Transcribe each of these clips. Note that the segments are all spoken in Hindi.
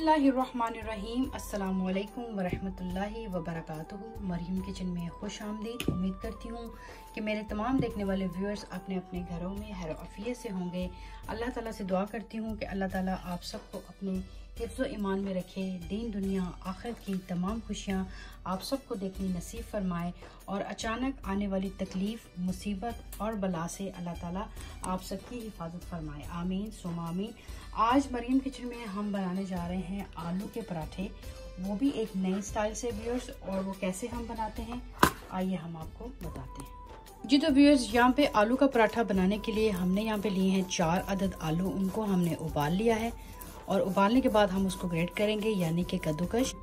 बिस्मिल्लाहिर्रहमानिर्रहीम। अस्सलामु अलैकुम वरहमतुल्लाहि वबरकातुहू। मरियम किचन में खुश आमदीद। उम्मीद करती हूँ कि मेरे तमाम देखने वाले व्यूअर्स अपने अपने घरों में खैर आफियत से होंगे। अल्लाह ताला से दुआ करती हूँ कि अल्लाह ताला आप सबको अपने हिफ्ज़ ईमान में रखे, दीन दुनिया आखिरत की तमाम खुशियाँ आप सबको देखनी नसीब फरमाए और अचानक आने वाली तकलीफ़, मुसीबत और बला से अल्लाह ताला आप सबकी हिफाजत फरमाए। आमीन सुमा आमीन। आज मरियम किचन में हम बनाने जा रहे हैं आलू के पराठे, वो भी एक नए स्टाइल से व्यूअर्स। और वो कैसे हम बनाते हैं आइए हम आपको बताते हैं। जी तो व्यूअर्स, यहाँ पे आलू का पराठा बनाने के लिए हमने यहाँ पे लिए हैं 4 अदद आलू। उनको हमने उबाल लिया है और उबालने के बाद हम उसको ग्रेट करेंगे यानी कि कद्दूकश।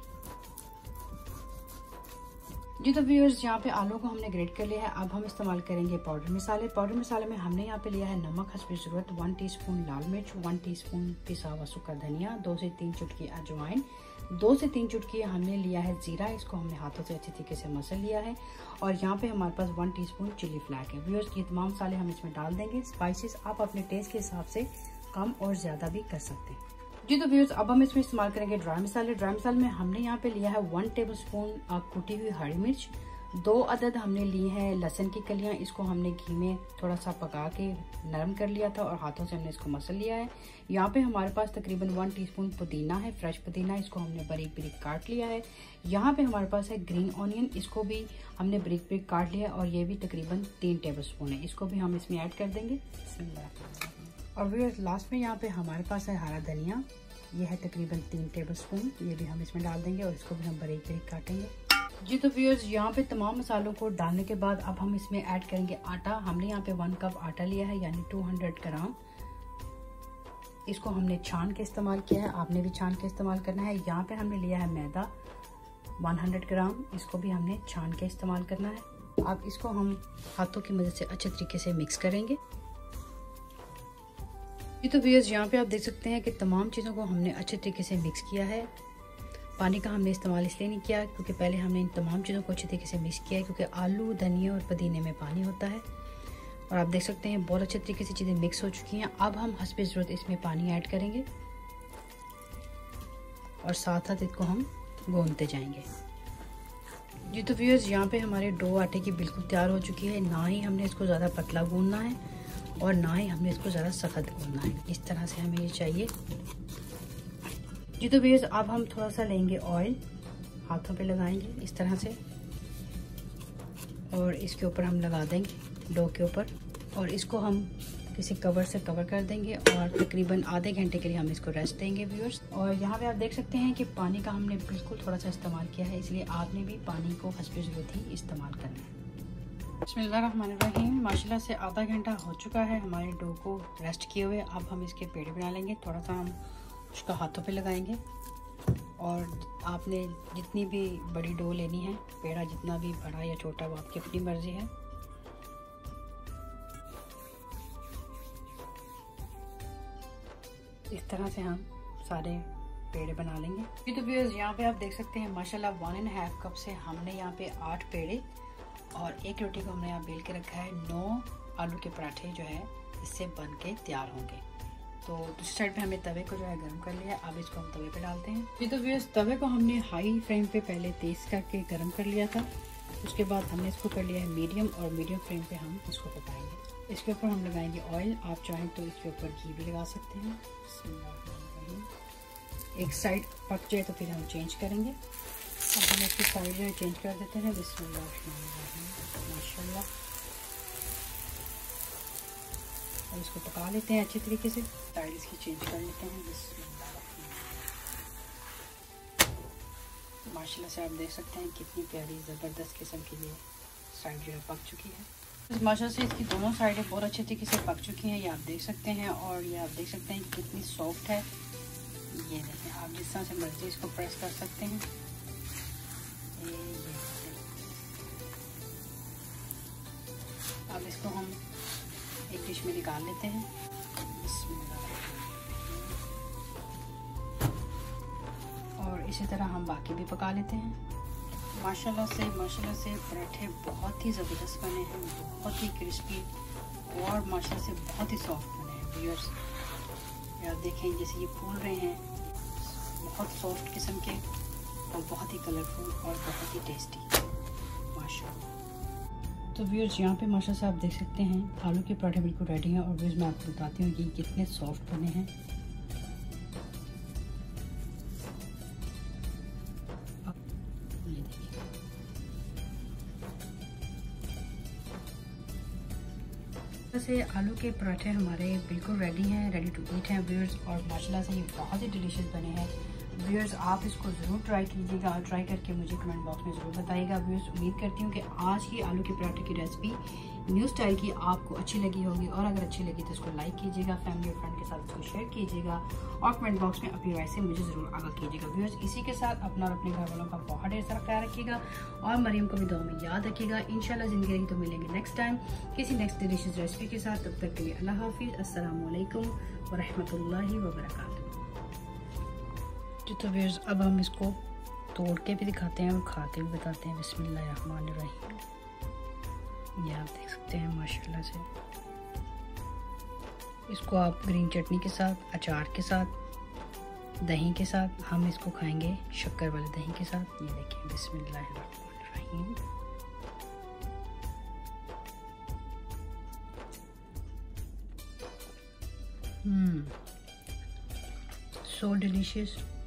जी तो व्यूअर्स, यहाँ पे आलू को हमने ग्रेट कर लिया है। अब हम इस्तेमाल करेंगे पाउडर मसाले। पाउडर मसाले में हमने यहाँ पे लिया है नमक हस्बे ज़रूरत, 1 टीस्पून लाल मिर्च, 1 टीस्पून पिसा हुआ सूखा धनिया, 2 से 3 चुटकी अजवाइन, 2 से 3 चुटकी हमने लिया है जीरा। इसको हमने हाथों से अच्छी तरीके से मसल लिया है। और यहाँ पे हमारे पास 1 टीस्पून चिली फ्लैक है। व्यूअर्स, ये तमाम मसाले हम इसमें डाल देंगे। स्पाइसेस आप अपने टेस्ट के हिसाब से कम और ज़्यादा भी कर सकते हैं। जी तो व्यूअर्स, अब हम इसमें इस्तेमाल करेंगे ड्राई मसाले। ड्राई मसाले में हमने यहाँ पे लिया है 1 टेबलस्पून कुटी हुई हरी मिर्च, 2 अदद हमने ली है लहसुन की कलियां। इसको हमने घी में थोड़ा सा पका के नरम कर लिया था और हाथों से हमने इसको मसल लिया है। यहाँ पे हमारे पास तकरीबन 1 टीस्पून पुदीना है, फ्रेश पुदीना। इसको हमने बारीक बारीक काट लिया है। यहाँ पे हमारे पास है ग्रीन ऑनियन, इसको भी हमने बारीक बारीक काट लिया है और ये भी तकरीबन 3 टेबलस्पून है। इसको भी हम इसमें ऐड कर देंगे। और व्यूअर्स, लास्ट में यहाँ पे हमारे पास है हरा धनिया, ये है तकरीबन 3 टेबलस्पून। ये भी हम इसमें डाल देंगे और इसको भी हम बारीक बारीक काटेंगे। जी तो व्यूअर्स, यहाँ पे तमाम मसालों को डालने के बाद अब हम इसमें ऐड करेंगे आटा। हमने यहाँ पे 1 कप आटा लिया है यानी 200 ग्राम। इसको हमने छान के इस्तेमाल किया है, आपने भी छान के इस्तेमाल करना है। यहाँ पे हमने लिया है मैदा 100 ग्राम, इसको भी हमने छान के इस्तेमाल करना है। अब इसको हम हाथों की मदद से अच्छे तरीके से मिक्स करेंगे। जी तो व्यूअर्स, यहाँ पे आप देख सकते हैं कि तमाम चीज़ों को हमने अच्छे तरीके से मिक्स किया है। पानी का हमने इस्तेमाल इसलिए नहीं किया क्योंकि पहले हमने इन तमाम चीज़ों को अच्छे तरीके से मिक्स किया है, क्योंकि आलू, धनिया और पुदीने में पानी होता है। और आप देख सकते हैं बहुत अच्छे तरीके से चीज़ें मिक्स हो चुकी हैं। अब हम हस्बे ज़रूरत इसमें पानी ऐड करेंगे और साथ साथ इसको हम गूंथते जाएंगे। जी तो व्यूअर्स, यहाँ पे हमारे डो आटे की बिल्कुल तैयार हो चुकी है। ना ही हमने इसको ज़्यादा पतला गूंथना है और ना ही हमने इसको ज़्यादा सख्त गूंथना है। इस तरह से हमें ये चाहिए। जी तो व्यूअर्स, अब हम थोड़ा सा लेंगे ऑयल, हाथों पे लगाएंगे इस तरह से और इसके ऊपर हम लगा देंगे डो के ऊपर और इसको हम किसी कवर से कवर कर देंगे और तकरीबन आधे घंटे के लिए हम इसको रेस्ट देंगे व्यूअर्स। और यहाँ पे आप देख सकते हैं कि पानी का हमने बिल्कुल थोड़ा सा इस्तेमाल किया है, इसलिए आपने भी पानी को हस्बे ज़रूरत ही इस्तेमाल करना है। बिस्मिल्लाहिर्रहमानिर्रहीम। माशाल्लाह से आधा घंटा हो चुका है हमारे डो को रेस्ट किए हुए। अब हम इसके पेड़े बना लेंगे। थोड़ा सा हम उसका हाथों पे लगाएंगे और आपने जितनी भी बड़ी डो लेनी है, पेड़ा जितना भी बड़ा या छोटा वो आपकी अपनी मर्जी है। इस तरह से हम सारे पेड़े बना लेंगे। ये तो व्यूअर्स, यहाँ पे आप देख सकते हैं माशाल्लाह 1.5 कप से हमने यहाँ पे 8 पेड़े और 1 रोटी को हमने यहाँ बेल के रखा है। 9 आलू के पराठे जो है इससे बन के तैयार होंगे। तो दूसरी साइड पे हमने तवे को जो है गर्म कर लिया है। अब इसको हम तवे पे डालते हैं। ये तो व्यूअर्स, तवे को हमने हाई फ्लेम पे पहले तेज करके गर्म कर लिया था। उसके बाद हमने इसको कर लिया है मीडियम और मीडियम फ्लेम पे हम इसको पकाएंगे। इसके ऊपर हम लगाएंगे ऑयल, आप चाहें तो इसके ऊपर घी भी लगा सकते हैं। एक साइड पक जाए तो फिर हम चेंज करेंगे। अब हम इसकी साइड जो है चेंज कर देते हैं। माशाल्लाह, और इसको पका लेते हैं अच्छे तरीके से। साइड इसकी चेंज कर लेते हैं। माशाल्लाह से आप देख सकते हैं कितनी प्यारी ज़बरदस्त किस्म की ये साइड जो है पक चुकी है। माशाल्लाह से इसकी दोनों साइडें बहुत अच्छे तरीके से पक चुकी हैं, ये आप देख सकते हैं। और ये आप देख सकते हैं कि कितनी सॉफ्ट है। ये देखें, आप जिस तरह से मर्जी इसको प्रेस कर सकते हैं। अब इसको हम एक डिश में निकाल लेते हैं। और इसी तरह हम बाकी भी पका लेते हैं। माशाल्लाह से पराठे बहुत ही ज़बरदस्त बने हैं, बहुत ही क्रिस्पी और माशाल्लाह से बहुत ही सॉफ्ट बने हैं व्यूअर्स। आप देखें जैसे ये फूल रहे हैं, बहुत सॉफ्ट किस्म के और बहुत ही कलरफुल और बहुत ही टेस्टी माशाल्लाह। तो व्यूअर्स यहाँ पे माशाल्लाह से आप देख सकते हैं आलू के पराठे बिल्कुल रेडी हैं। और व्यूअर्स मैं आपको बताती हूँ कि कितने सॉफ्ट बने हैं। ये देखिए, वैसे आलू के पराठे हमारे बिल्कुल रेडी हैं, रेडी टू ईट हैं व्यूअर्स। और माशाल्लाह से ये बहुत ही डिलीशियस बने हैं व्यूअर्स। आप इसको ज़रूर ट्राई कीजिएगा और ट्राई करके मुझे कमेंट बॉक्स में ज़रूर बताइएगा व्यूअर्स। उम्मीद करती हूँ कि आज की आलू के पराठे की रेसिपी न्यू स्टाइल की आपको अच्छी लगी होगी। और अगर अच्छी लगी तो इसको लाइक कीजिएगा, फैमिली और फ्रेंड के साथ इसको शेयर कीजिएगा और कमेंट बॉक्स में अपनी राय से मुझे ज़रूर आगाह कीजिएगा व्यूअर्स। इसी के साथ अपना और अपने घर वालों का बहुत ढेर सारा ख्याल रखिएगा और मरियम को भी दुआ में याद रखिएगा। इंशाल्लाह ज़िंदगी रही तो मिलेंगे नेक्स्ट टाइम किसी नेक्स्ट डिलीशियस रेसिपी के साथ। तब तक के लिए अल्लाह हाफिज़, अस्सलामु अलैकुम व रहमतुल्लाहि व बरकातहू। तो व्यूअर्स अब हम इसको तोड़ के भी दिखाते हैं और खा के भी बताते हैं। बिस्मिल्लाहिर्रहमानिर्रहीम। ये आप देख सकते हैं माशाल्लाह से। इसको आप ग्रीन चटनी के साथ, अचार के साथ, दही के साथ, हम इसको खाएंगे शक्कर वाले दही के साथ। ये देखिए बिस्मिल्लाहिर्रहमानिर्रहीम। So delicious।